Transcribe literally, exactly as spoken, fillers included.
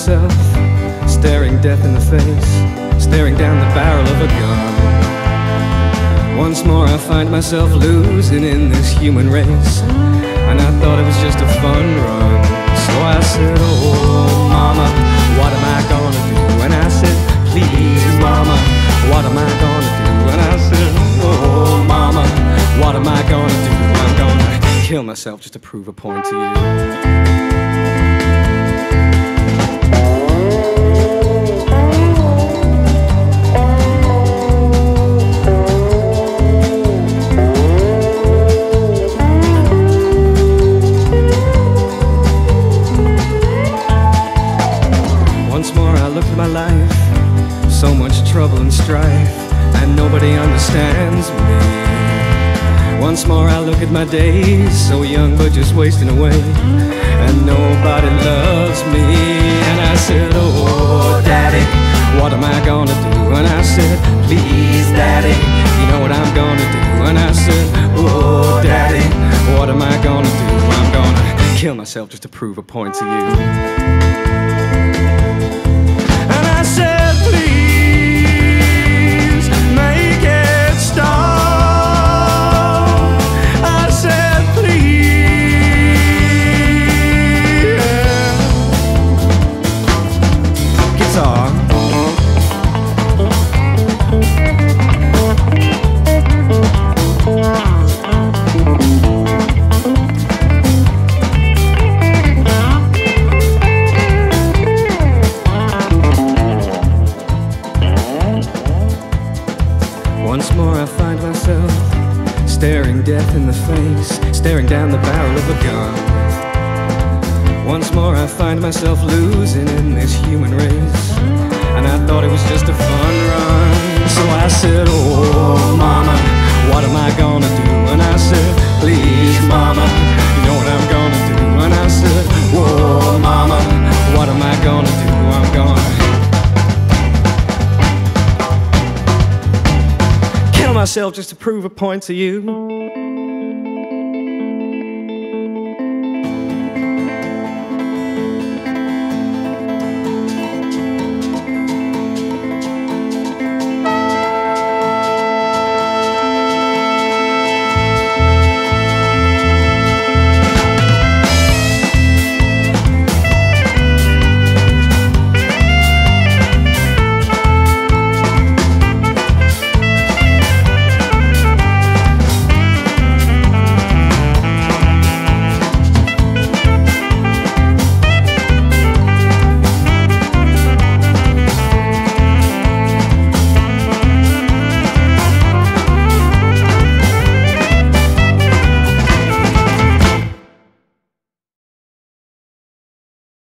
myself staring death in the face, staring down the barrel of a gun. Once more I find myself losing in this human race, and I thought it was just a fun run. So I said, oh mama, what am I gonna do? And I said, please mama, what am I gonna do? And I said, oh mama, what am I gonna do? I'm gonna kill myself just to prove a point to you. Once more I look at my life, so much trouble and strife, and nobody understands me. Once more I look at my days, so young but just wasting away, and nobody loves me. And I said, oh daddy, what am I gonna do? And I said, please daddy, you know what I'm gonna do? And I said, oh daddy, what am I gonna do? I'm gonna kill myself just to prove a point to you. And I said, please make it stop. I said, please. Guitar. Once more I find myself staring death in the face, staring down the barrel of a gun. Once more I find myself losing in this human race, and I thought it was just a fun run. So I said, oh mama, what am I gonna do? And I said, please mama, you know what I'm gonna do? And I said, whoa mama, what am I gonna do? I'm gonna myself just to prove a point to you.